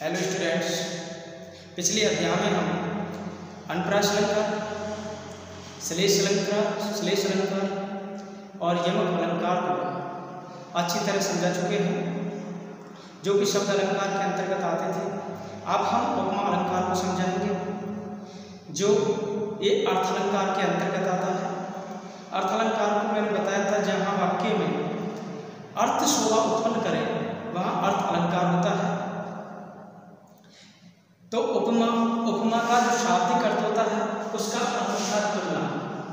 Hello students, पिछले अध्याय में हम अनुप्रास अलंकार, श्लेष अलंकार और यमक अलंकार को अच्छी तरह समझा चुके हैं, जो कि शब्द अलंकार के अंतर्गत आते थे। अब हम उपमा अलंकार को समझाएंगे, जो ये अर्थ अलंकार के अंतर्गत आता है। अर्थ अलंकार को मैंने बताया था, जहाँ वाक्य में अर्थ शोभा उत्पन्न करे वहाँ अर्थ अलंकार होता है। तो उपमा का जो शाब्दिक अर्थ होता है उसका अर्थ होता है तुलना।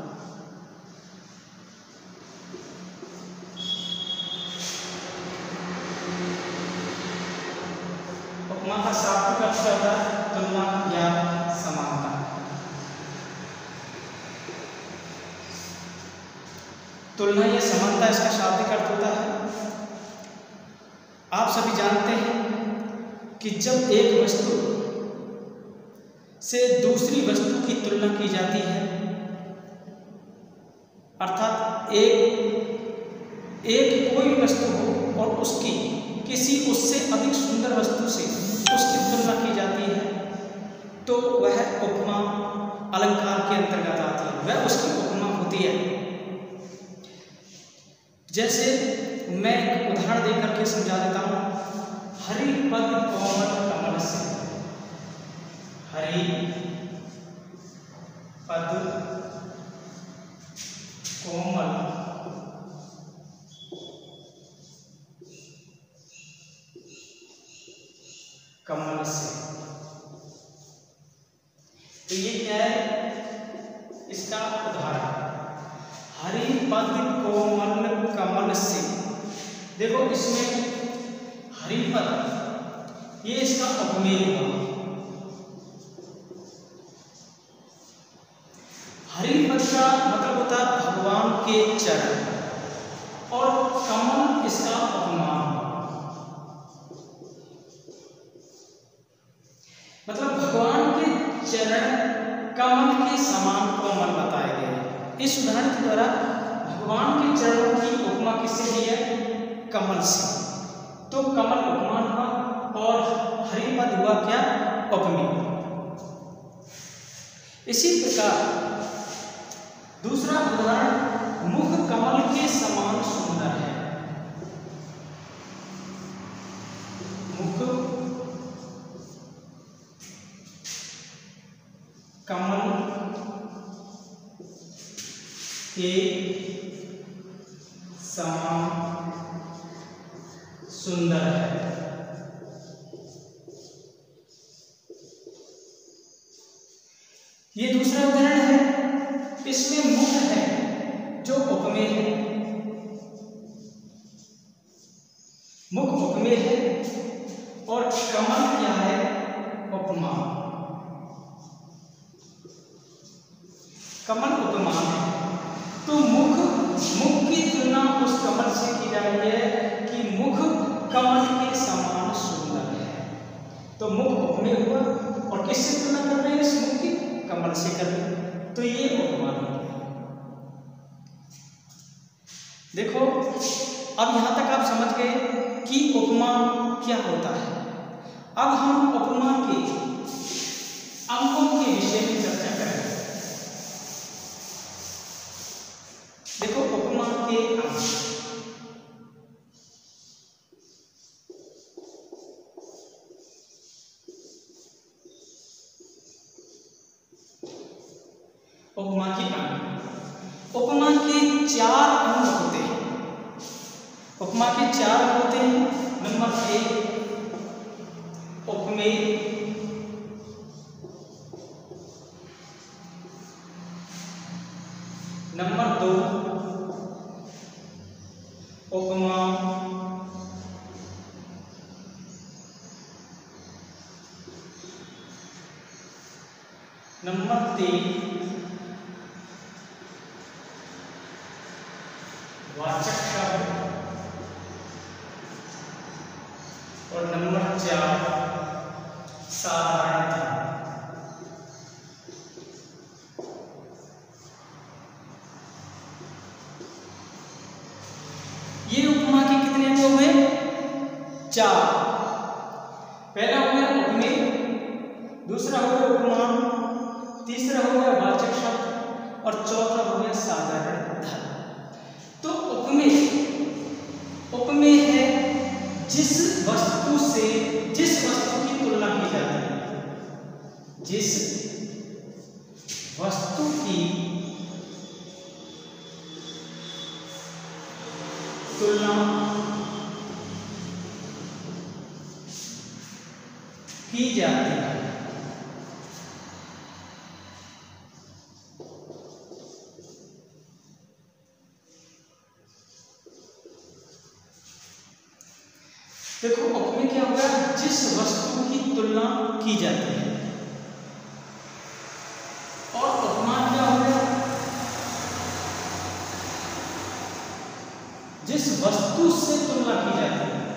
उपमा का शाब्दिक अर्थ होता है तुलना या समानता। तुलना या समानता इसका शाब्दिक अर्थ होता है। आप सभी जानते हैं कि जब एक वस्तु से दूसरी वस्तु की तुलना की जाती है, अर्थात एक कोई वस्तु हो और उसकी किसी उससे अधिक सुंदर वस्तु से उसकी तुलना की जाती है, तो वह उपमा अलंकार के अंतर्गत आती है, वह उसकी उपमा होती है। जैसे मैं एक उदाहरण देकर के समझा देता हूँ। हरि पद कोमल कमल से, हरि पद कोमल कमल से, तो ये क्या है? इसका उदाहरण हरि पद कोमल कमल से। देखो इसमें हरिपद ये इसका उपमेय हुआ। हरिपद का मतलब होता है भगवान के चरण, और कमल इसका उपमान हुआ। मतलब भगवान के चरण कमल के समान कोमल बताए गए। इस उदाहरण के द्वारा भगवान के चरणों की उपमा किससे दी है? कमल से। तो कमल उपमान हुआ और हरिपद हुआ क्या? उपमेय। इसी प्रकार दूसरा उदाहरण, मुख कमल के समान सुंदर है। मुख कमल के समान सुंदर है। ये दूसरा उदाहरण है। इसमें मुख है जो उपमेय है, मुख उपमेय है और कमल क्या है? उपमा। कमल उपमान है। तो मुख की तुलना उस कमल से की जा रही है कि मुख कमल के समान सुंदर है। तो मुख उपमेय हुआ और किससे तुलना कर रहे हैं? इस मुख की कमल से कर रहे हैं। तो ये उपमान हो गया। देखो अब यहां तक आप समझ गए कि उपमा क्या होता है। अब हम उपमा के अंकों के विषय में चर्चा करेंगे। देखो उपमा के अंक। उपमा के अंग। उपमा के 4 अंग होते हैं। उपमा के 4 होते हैं। नंबर 1 उपमेय, नंबर 2 उपमा, नंबर 3 वाचक शब्द, और नंबर 4 साधारणता। ये उपमा के कितने अंग हुए? 4। पहला हो गया दूसरा हो गया उपमान, तीसरा हो गया वाचक शब्द और चौथा हो गया साधारण धर्म। तो उपमेय है जिस वस्तु की तुलना की जाती है, जिस वस्तु की तुलना की जाती है। देखो उपमेय क्या होगा, जिस वस्तु की तुलना की जाती है, और उपमान क्या होगा, जिस वस्तु से तुलना की जाती है,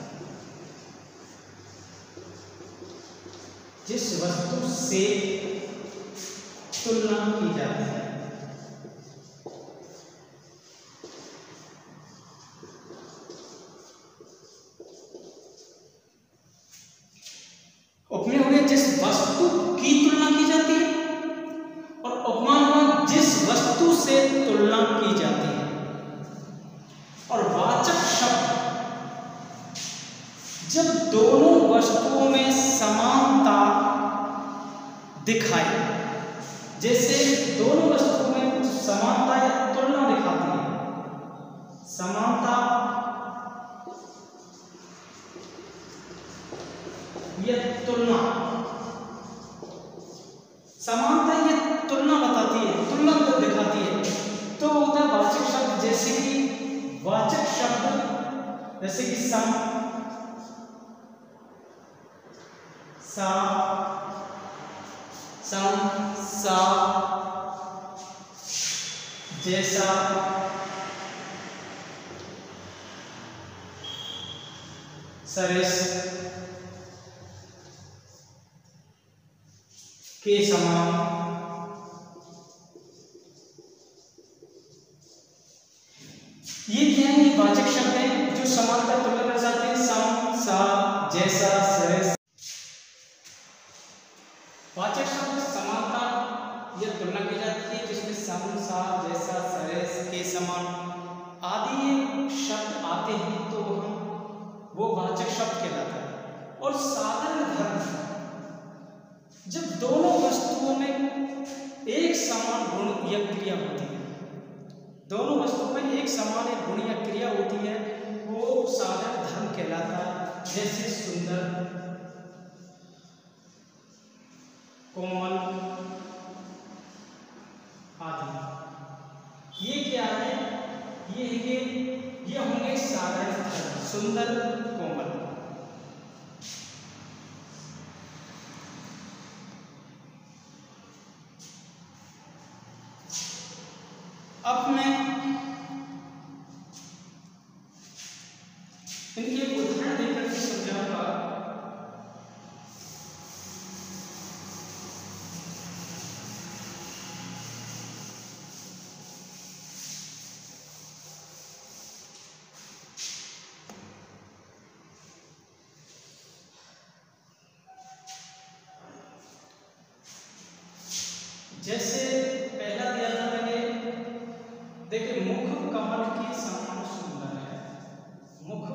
जिस वस्तु से तुलना की जाती है। उपमेय हो गया जिस वस्तु की तुलना की जाती है, और उपमान हुआ जिस वस्तु से तुलना की जाती है। और वाचक शब्द जब दोनों वस्तुओं में समानता दिखाए, जैसे दोनों वस्तुओं में समानता या तुलना दिखाती है, समानता या तुलना, समानता या तुलना बताती है, तुलना दिखाती है, तो होता है वाचक शब्द। जैसे कि वाचक शब्द जैसे कि सम, सा, जैसा, सरिस, के समान, ये क्या है, ये वाचक शब्द है जो समानता तुलना दर्शाते हैं। सम, सा, जैसा, सरिस। वाचक शब्द समानता या तुलना की जाती है, जिसमें सम, सा, जैसा, सरिस, के समान आदि शब्द आते हैं, तो वो वाचक शब्द कहलाता है। और साधारण धर्म जब दोनों वस्तुओं में एक समान गुण या क्रिया होती है, दोनों वस्तुओं में एक समान एक गुण या क्रिया होती है, वो साधारण धर्म कहलाता है। जैसे सुंदर, कोमल आदि। ये क्या है, ये होंगे साधारण धर्म, सुंदर, कोमल। अब मैं इनके उदाहरण देकर के समझाऊंगा। जैसे पहला दिया था मैंने, देखिए मुख कमल के समान सुंदर है, मुख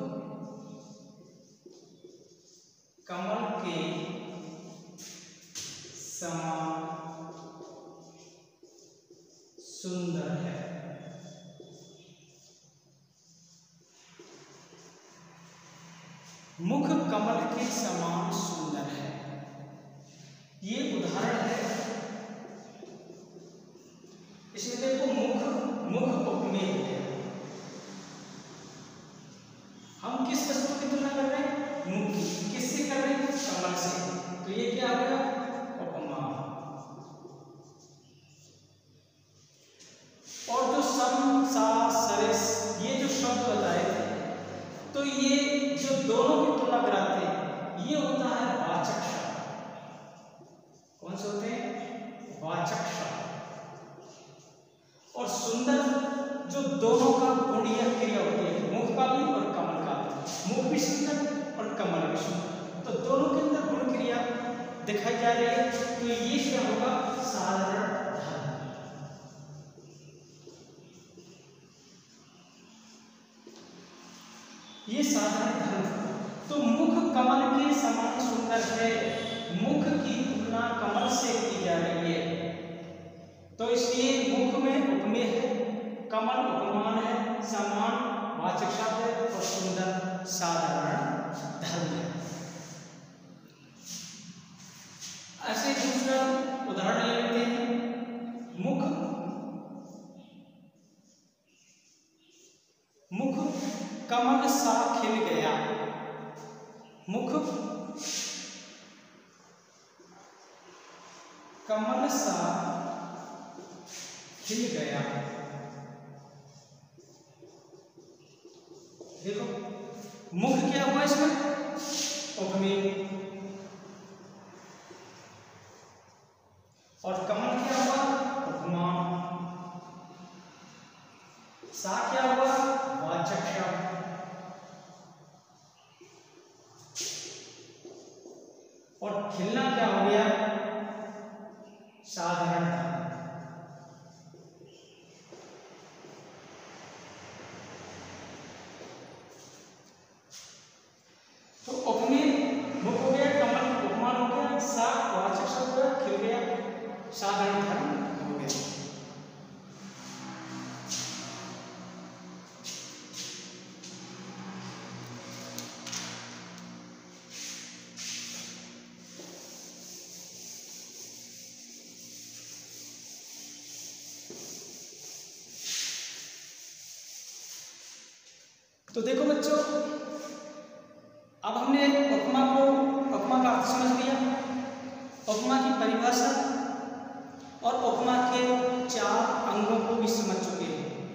कमल के समान सुंदर है। मुख कमल के समान सुंदर है, ये उदाहरण है। इसमें देखो मुख उपमेय हो गया। हम किस वस्तु की तुलना कर रहे हैं, मुख की। किससे कर रहे हैं, कमल से, तो ये क्या आ गया, उपमा। और जो सम, सा, सरिस, ये जो शब्द बताए थे, तो ये जो दोनों की तुलना कराते हैं, ये होता है वाचक शब्द। कौन से होते हैं, वाचक शब्द। और सुंदर जो दोनों का गुण या क्रिया होती है, मुख का भी और कमल का भी, मुख भी सुंदर और कमल भी सुंदर, तो दोनों के अंदर गुण क्रिया दिखाई जा रही है, तो ये क्या होगा, साधारण धर्म। ये साधारण धर्म। तो मुख कमल के समान सुंदर है, मुख की तुलना कमल से की जा रही है, तो इसलिए मुख में उपमेय है, कमल उपमान है, समान वाचक शब्द है और सुंदर साधारण धर्म है। ऐसे दूसरा उदाहरण ले लेते हैं। मुख कमल सा खिल गया, मुख कमल सा खिल गया। देखो मुख क्या हुआ इसमें, उपमेय, और कमल क्या हुआ, उपमान, सा क्या हुआ, वाचक शब्द, और खिलना क्या हो गया, साधारण धर्म। तो उपमेय मुख हो गया, कमल उपमान हो गया, सा वाचक शब्द हो गया, खिल गया साधारण धर्म हो गया। तो देखो बच्चों, अब हमने उपमा का अर्थ समझ लिया, उपमा की परिभाषा और उपमा के 4 अंगों को भी समझ चुके हैं।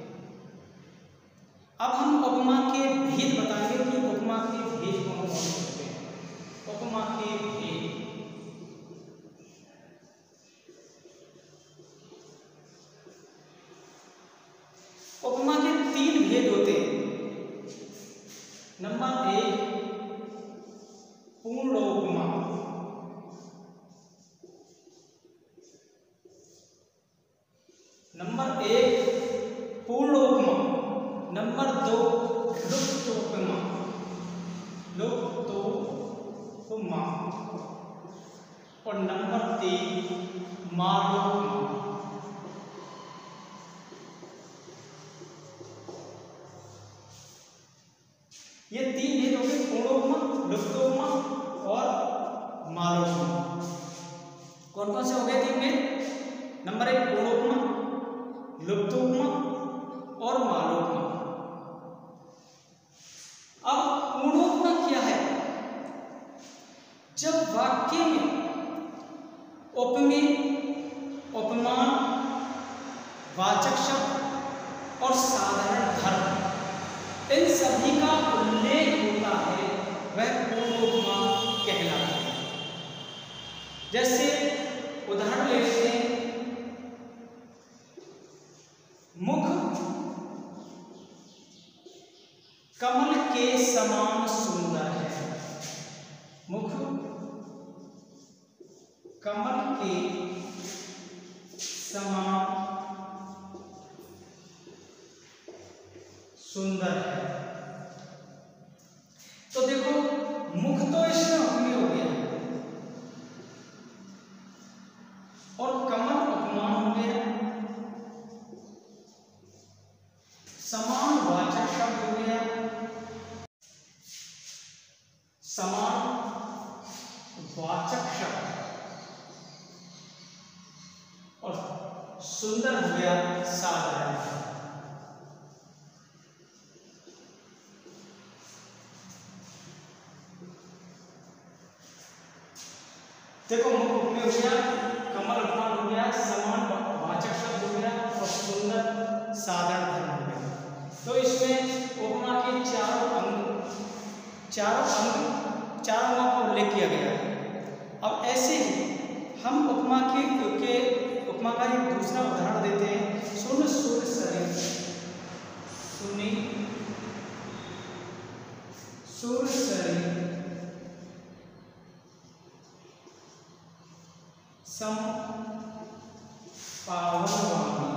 अब हम उपमा के भेद बताएंगे कि उपमा के भेद कौन कौन से होते हैं। उपमा के भेद, उपमा के 3 भेद होते हैं। नंबर 1 पूर्णोपमा, नंबर 1 पूर्णोपमा, नंबर 2 लुप्तोपमा, लुप्तोपमा, और नंबर 3 मालोपमा। ये 3 भेद हो गए, पूर्णोपमा, लुप्तोपमा और मालोपमा। कौन कौन से हो गए 3 भेद? नंबर 1 पूर्णोपमा, लुप्तोपमा और मालोपमा। अब पूर्णोपमा क्या है? जब वाक्य में उपमेय, उपमान, वाचक शब्द और साधारण धर्म, इन सभी का उल्लेख होता है, वह पूर्णोपमा कहलाता है। जैसे उदाहरण ले लेते हैं, मुख कमल के समान सुंदर है, मुख कमल के समान सुंदर है। तो देखो मुख तो इसमें उपमेय हो गया और कमल उपमान हो गया, समान वाचक शब्द हो गया, समान वाचक शब्द, और सुंदर हो गया साधारण। देखो मुख उपमेय हो गया, कमल उपमान हो गया, समान वाचक शब्द हो गया और सुंदर साधारण धर्म हो गया। तो इसमें उपमा के चारों अंगों का उल्लेख किया गया है। अब ऐसे ही हम उपमा का एक दूसरा उदाहरण देते हैं। सुन सुर सरी, सुनी सुर सरी, सम पावन वाणी।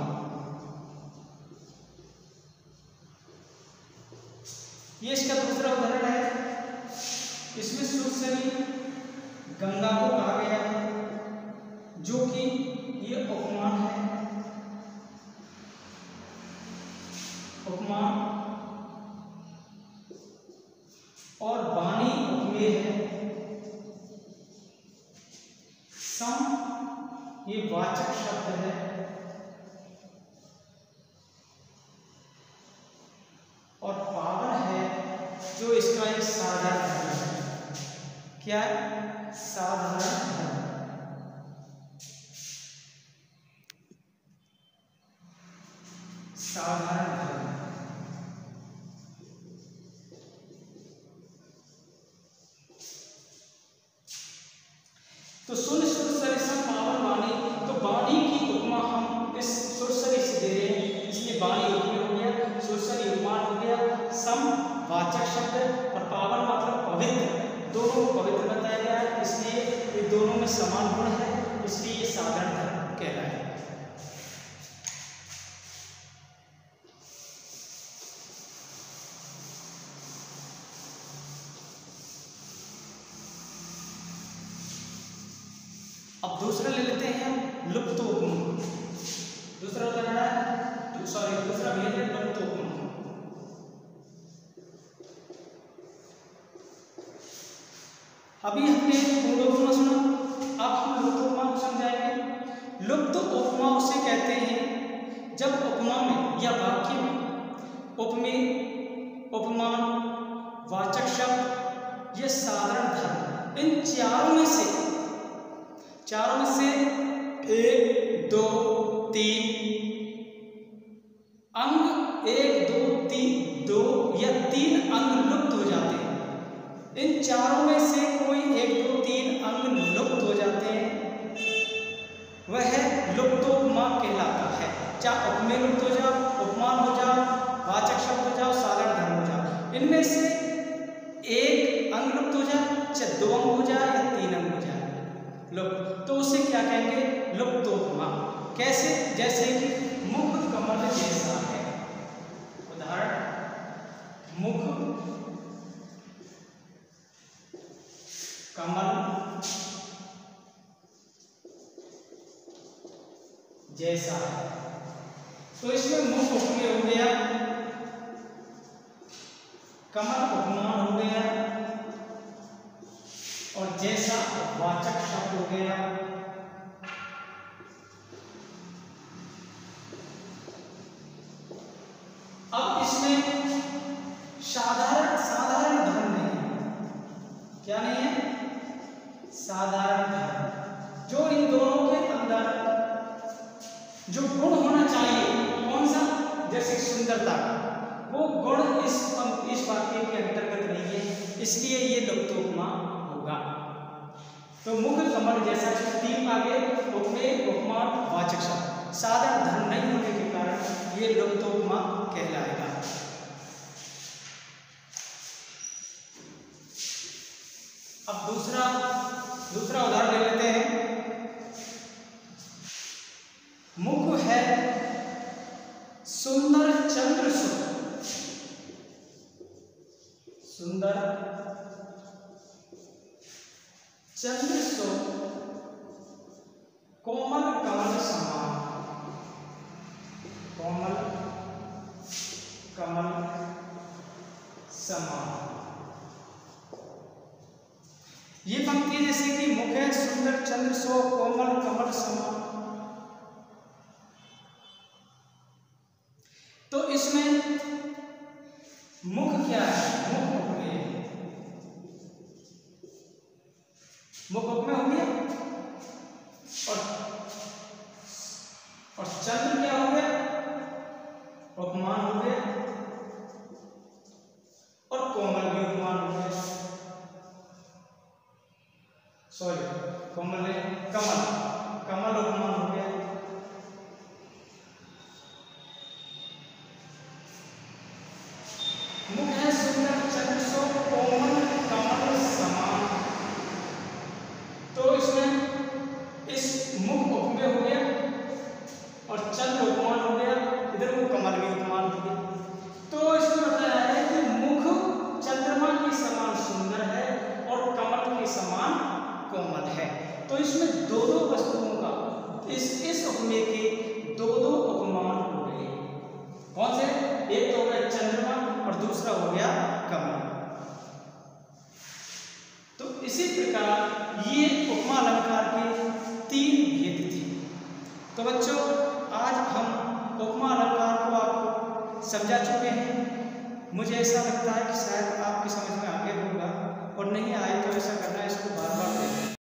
ये इसका दूसरा उदाहरण है। इसमें सुरसरी गंगा को कहा गया है, जो कि ये उपमान है, उपमान, और वाणी उपमेय है। सम ये वाचक शब्द है, और पावन है जो इसका एक साधारण है। क्या है? साधारण धर्म। साधारण धर्म। तो सुन सुरसरी सम पावन वाणी, तो वाणी की उपमा हम इस सुरसरी से दे रहे हैं, इसलिए वाणी उपमेय हो गया, सुरसरी उपमान हो गया, सम वाचक शब्द और पावन मतलब पवित्र, दोनों पवित्र बताया गया है, इसलिए ये दोनों में समान गुण है, इसलिए ये साधारण धर्म कहलाए। अब दूसरा ले लेते हैं लुप्त उपमा। दूसरा उदाहरण है, सॉरी दूसरा भेद है लुप्त उपमा। अभी हमने पूर्ण उपमा सुना, अब हम लुप्त उपमा को समझाएंगे। लुप्त उपमा उसे कहते हैं जब उपमा में या वाक्य में उपमेय, उपमान, वाचक शब्द, यह साधारण धर्म, इन चारों में से एक, दो, तीन अंग, एक, दो, तीन, दो या तीन अंग लुप्त हो जाते हैं। इन चारों में से कोई एक, दो, तीन अंग लुप्त हो जाते हैं, वह लुप्तोपमा कहलाता है। चाहे उपमेय लुप्त हो जाओ, उपमान हो जाओ, वाचक शब्द हो जाओ, साधारण धर्म हो जाओ, इनमें से एक अंग लुप्त हो जाए, चाहे दो अंग हो जाए या तीन अंग हो जाए लुप्त, तो उसे क्या कहेंगे? लुप्तोपमा। कैसे? जैसे कि मुख कमल जैसा है। उदाहरण, मुख कमल जैसा है, तो इसमें मुख उपमेय हो गया, कमल उपमान हो गया, और जैसा वाचक शब्द हो गया। अब इसमें साधारण धर्म नहीं है। क्या नहीं है? साधारण धर्म, जो इन दोनों के अंदर जो गुण होना चाहिए, कौन सा? जैसे सुंदरता, वो गुण इस वाक्य के अंतर्गत नहीं है, इसलिए ये लुप्तोपमा होगा। तो मुख कमल जैसा तीन आगे उपमेय, उपमान, वाचक शब्द, साधारण धर्म नहीं होने के कारण ये लुप्तोपमा कहलाएगा। अब दूसरा उदाहरण ले लेते हैं। मुख है सुंदर चंद्र सो, सुंदर चंद्र सो कोमल कमल समान, कोमल कमल समान। ये पंक्ति जैसे कि मुख है सुंदर चंद्र सो कोमल कमल समान, तो इसमें मुख क्या है? मुख उपमेय, मुख उपमेय हो गया, और चंद्र क्या हो गया? उपमान हो गया, और कोमल भी उपमान हो गया, सॉरी कोमल कमल, कमल उपमान हो गया। मुख है सुंदर चंद्र सो कोमल कमल समान, तो इसमें इस ये उपमा अलंकार के 3 भेद थे। तो बच्चों आज हम उपमा अलंकार को आपको समझा चुके हैं। मुझे ऐसा लगता है कि शायद आपकी समझ में आ गया होगा, और नहीं आए तो ऐसा करना, इसको बार बार देखना।